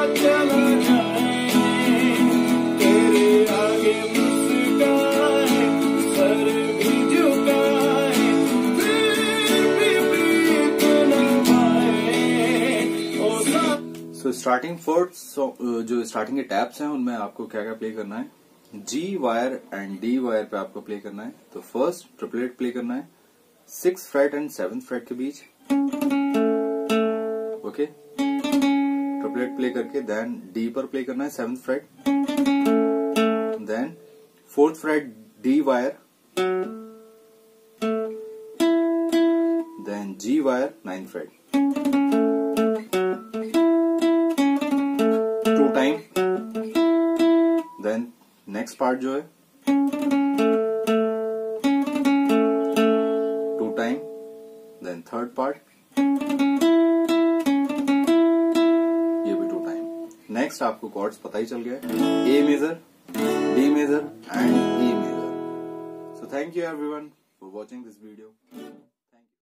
चला जाए, तेरे आगे मुस्काए, सर भी झुकाए, फिर भी बीत न पाए। सो स्टार्टिंग फोर्थ जो स्टार्टिंग के टैप्स हैं उनमें आपको क्या क्या प्ले करना है। G wire and D wire पे आपको प्ले करना है। तो फर्स्ट ट्रिपलेट प्ले करना है 6th freight and 7th fret के बीच। ओके, ट्रिपलेट प्ले करके देन डी पर प्ले करना है 7th fret, then 4th fret D wire, then G wire 9th fret, 2 time. Then next part जो है 2 टाइम, देन थर्ड पार्ट ये भी 2 टाइम। नेक्स्ट आपको कॉर्ड्स पता ही चल गया है, A major, D major and E major. So thank you everyone for watching this video.